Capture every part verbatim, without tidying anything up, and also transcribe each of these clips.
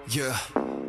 Yeah.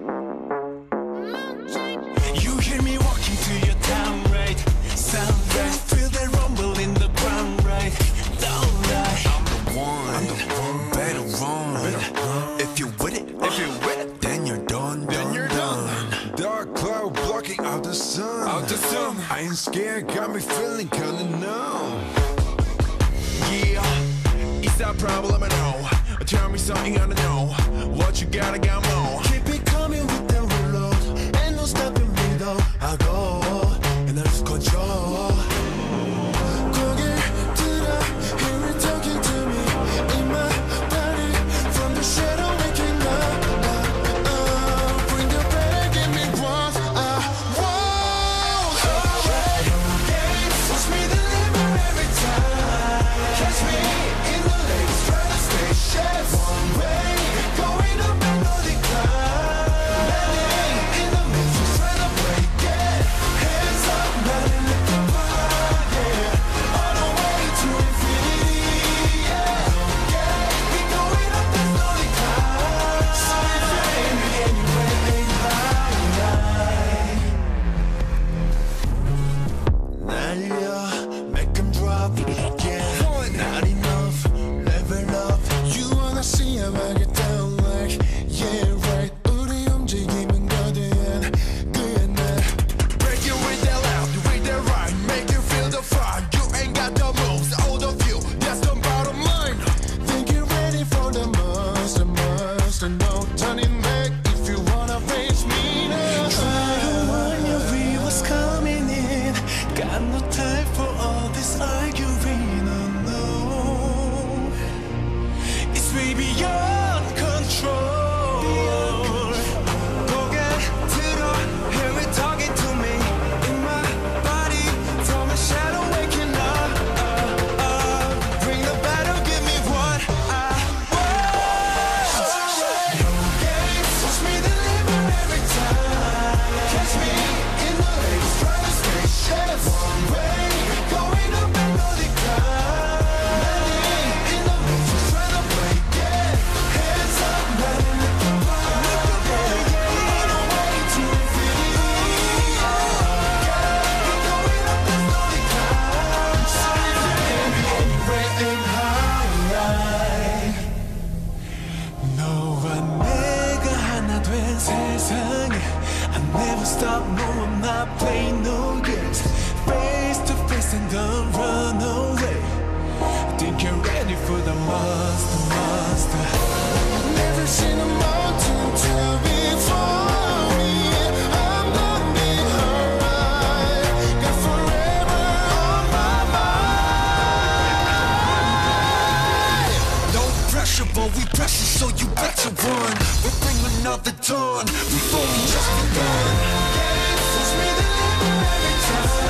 You hear me walking to your town, right? Sound right. Feel that rumble in the ground, right? Down right. I'm the one. I'm the one. Better run. Better run. If you're with it, if you're with it, then you're done. Then done, you're done. done. Dark cloud blocking out the sun. Out the sun. I ain't scared. Got me feeling kinda numb. Yeah. It's a problem, I know. Tell me something I don't know. What you got, I got more. Keep it coming with the reload. Ain't no stopping me though. I go and I lose control. 고개 들어, hear it talking to me in my body. From the shadow waking up. Uh, uh, bring the back, give me what I want. Alright, yeah, push me deliver every time. Catch me in the lakes, try to stay chef. One way, going up and no decline. Landing in the midst, trying to break it. Hands up, not in the fire, yeah. On the way to infinity, yeah. Yeah, we going up, there's no decline. So if you ain't me anyway, ain't high. 날려, make 'em drop, yeah. Not enough, level up. You wanna see how I get down like, yeah, right. 우리 움직이면 거대한 그의 날. Break it with that loud, with that right. Make you feel the fire. You ain't got the moves, all of you, that's the bottom line. Think you're ready for the monster, monster. No turning back if you wanna face me now. Try to warn you, we was coming in. Got no time for all this arguing, oh no. It's way beyond control. 고개 들어, hear it talking to me in my body. From a shadow waking up. Uh, uh, bring the battle, give me what I want. Alright, okay, push me deliver every time. Catch me in the lakes, try to stay chef. One way, going up and no decline. Landing in the midst, trying to break it. Hands up, not in the fire, yeah. On the way to infinity, yeah. We going up, there's no decline. So if you ain't me anyway, ain't high. 너와 내가 하나 된 세상에 I never stop, no I'm not playing no games. Face to face and don't run away. Think you're ready for the monster, monster. Never seen a mountain to before me. I'm gonna be alright. Got forever on my mind. No pressure, but we pressure, so you better run. We'll bring another dawn. We've only just begun. Yeah, push me deliver every time.